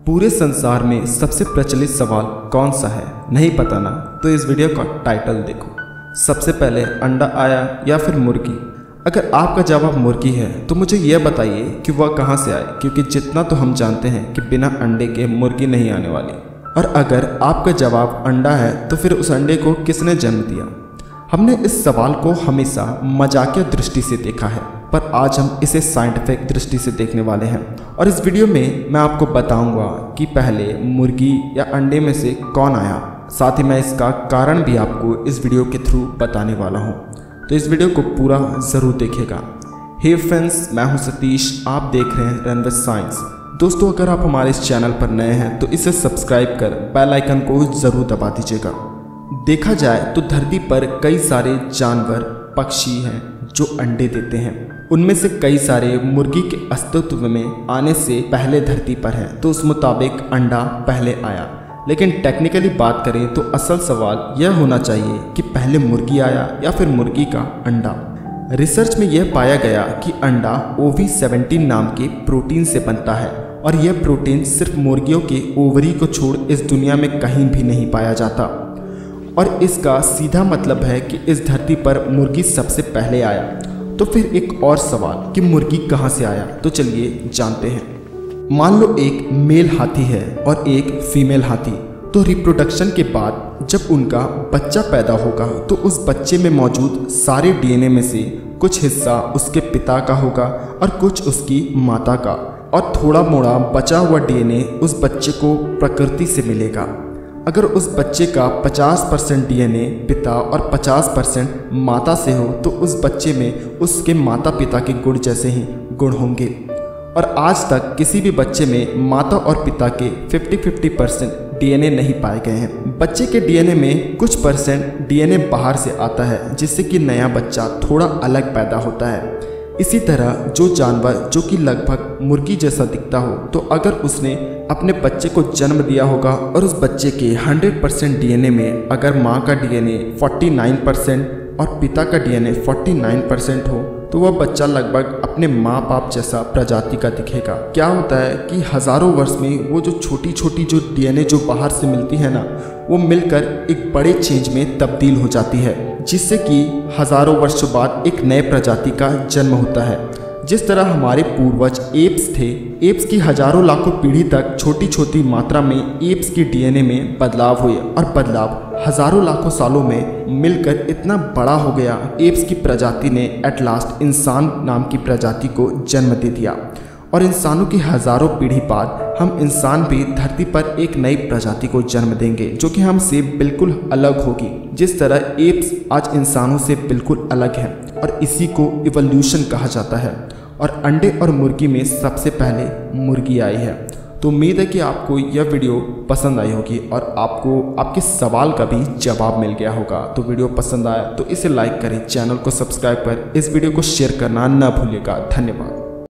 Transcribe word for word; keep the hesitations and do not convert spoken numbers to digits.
पूरे संसार में सबसे प्रचलित सवाल कौन सा है? नहीं पता ना? तो इस वीडियो का टाइटल देखो। सबसे पहले अंडा आया या फिर मुर्गी? अगर आपका जवाब मुर्गी है तो मुझे यह बताइए कि वह कहाँ से आए, क्योंकि जितना तो हम जानते हैं कि बिना अंडे के मुर्गी नहीं आने वाली। और अगर आपका जवाब अंडा है तो फिर उस अंडे को किसने जन्म दिया? हमने इस सवाल को हमेशा मजाकिया दृष्टि से देखा है, पर आज हम इसे साइंटिफिक दृष्टि से देखने वाले हैं। और इस वीडियो में मैं आपको बताऊंगा कि पहले मुर्गी या अंडे में से कौन आया। साथ ही मैं इसका कारण भी आपको इस वीडियो के थ्रू बताने वाला हूं, तो इस वीडियो को पूरा ज़रूर देखिएगा। हे फ्रेंड्स, मैं हूं सतीश, आप देख रहे हैं रन विद साइंस। दोस्तों, अगर आप हमारे इस चैनल पर नए हैं तो इसे सब्सक्राइब कर बेल आइकन को ज़रूर दबा दीजिएगा। देखा जाए तो धरती पर कई सारे जानवर, पक्षी हैं जो अंडे देते हैं। उनमें से कई सारे मुर्गी के अस्तित्व में आने से पहले धरती पर हैं, तो उस मुताबिक अंडा पहले आया। लेकिन टेक्निकली बात करें तो असल सवाल यह होना चाहिए कि पहले मुर्गी आया या फिर मुर्गी का अंडा। रिसर्च में यह पाया गया कि अंडा ओ वी सेवनटीन नाम के प्रोटीन से बनता है, और यह प्रोटीन सिर्फ मुर्गियों के ओवरी को छोड़ इस दुनिया में कहीं भी नहीं पाया जाता। और इसका सीधा मतलब है कि इस धरती पर मुर्गी सबसे पहले आया। तो फिर एक और सवाल कि मुर्गी कहाँ से आया, तो चलिए जानते हैं। मान लो एक मेल हाथी है और एक फीमेल हाथी, तो रिप्रोडक्शन के बाद जब उनका बच्चा पैदा होगा तो उस बच्चे में मौजूद सारे डीएनए में से कुछ हिस्सा उसके पिता का होगा और कुछ उसकी माता का, और थोड़ा मोड़ा बचा हुआ डीएनए उस बच्चे को प्रकृति से मिलेगा। अगर उस बच्चे का पचास परसेंट डीएनए पिता और पचास परसेंट माता से हो तो उस बच्चे में उसके माता पिता के गुण जैसे ही गुण होंगे। और आज तक किसी भी बच्चे में माता और पिता के पचास पचास परसेंट डीएनए नहीं पाए गए हैं। बच्चे के डीएनए में कुछ परसेंट डीएनए बाहर से आता है, जिससे कि नया बच्चा थोड़ा अलग पैदा होता है। इसी तरह जो जानवर जो कि लगभग मुर्गी जैसा दिखता हो, तो अगर उसने अपने बच्चे को जन्म दिया होगा और उस बच्चे के सौ परसेंट डीएनए में अगर माँ का डीएनए उनचास परसेंट और पिता का डीएनए उनचास परसेंट हो, तो वह बच्चा लगभग अपने माँ बाप जैसा प्रजाति का दिखेगा। क्या होता है कि हज़ारों वर्ष में वो जो छोटी छोटी जो डीएनए जो बाहर से मिलती है ना, वो मिलकर एक बड़े चेंज में तब्दील हो जाती है, जिससे कि हज़ारों वर्षों बाद एक नए प्रजाति का जन्म होता है। जिस तरह हमारे पूर्वज एप्स थे, एप्स की हजारों लाखों पीढ़ी तक छोटी छोटी मात्रा में एप्स की डीएनए में बदलाव हुए, और बदलाव हजारों लाखों सालों में मिलकर इतना बड़ा हो गया, एप्स की प्रजाति ने एट लास्ट इंसान नाम की प्रजाति को जन्म दे दिया। और इंसानों की हजारों पीढ़ी बाद हम इंसान भी धरती पर एक नई प्रजाति को जन्म देंगे, जो कि हमसे बिल्कुल अलग होगी। जिस तरह एप्स आज इंसानों से बिल्कुल अलग है, और इसी को इवोल्यूशन कहा जाता है। और अंडे और मुर्गी में सबसे पहले मुर्गी आई है। तो उम्मीद है कि आपको यह वीडियो पसंद आई होगी और आपको आपके सवाल का भी जवाब मिल गया होगा। तो वीडियो पसंद आया तो इसे लाइक करें, चैनल को सब्सक्राइब कर इस वीडियो को शेयर करना न भूलिएगा। धन्यवाद।